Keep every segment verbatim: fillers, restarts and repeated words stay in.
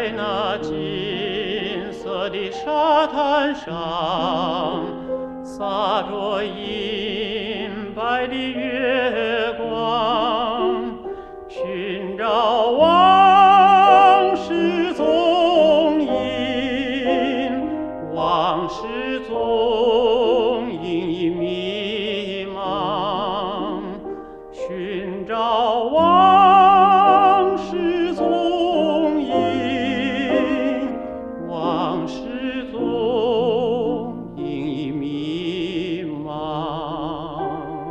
在那金色的沙滩上，洒着银白的月光，寻找往事踪影，往事踪影已迷茫，寻找往事踪影，往事踪影已迷茫。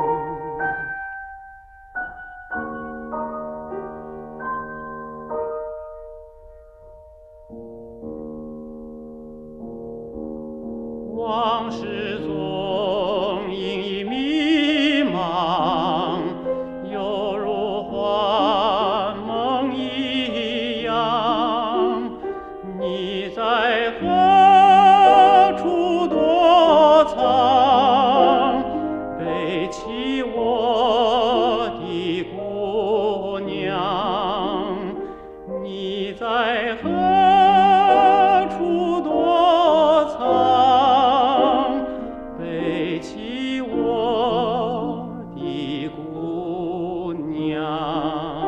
往事踪影已迷茫，犹如幻梦一样。你在何处躲藏？背起我的姑娘，你在何处躲藏？背起我的姑娘。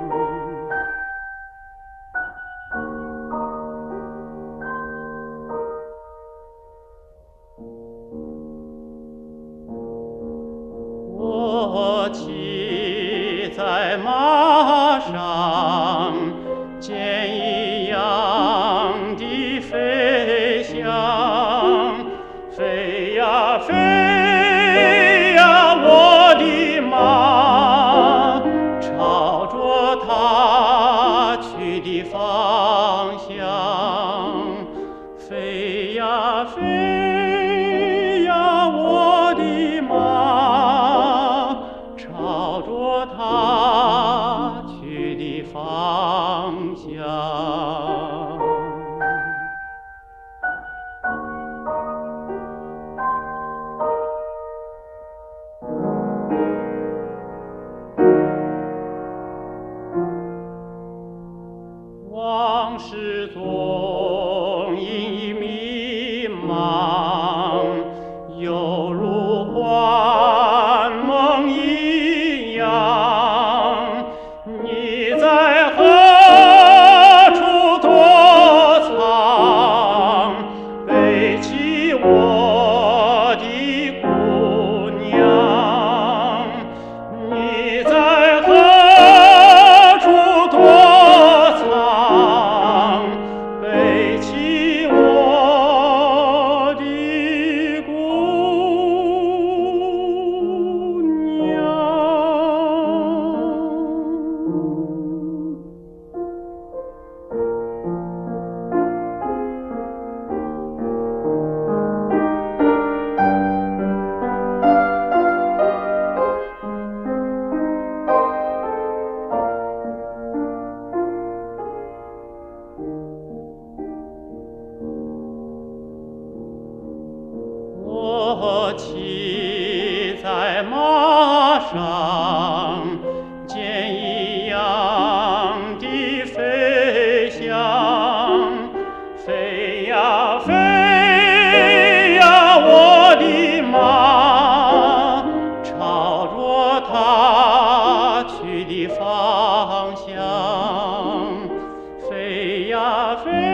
我骑在马上，箭一样的飞翔，飞呀飞呀，我的马，朝着它去的方向，飞呀飞呀，我的马，朝着它去的方向。往事踪影已迷茫，犹如幻梦一样。你在何处躲藏？背起我的姑娘，你在何处躲藏？背起我的姑娘。我骑在马上，箭一样的飞翔，飞呀飞呀，我的马，朝着它去的方向，飞呀飞。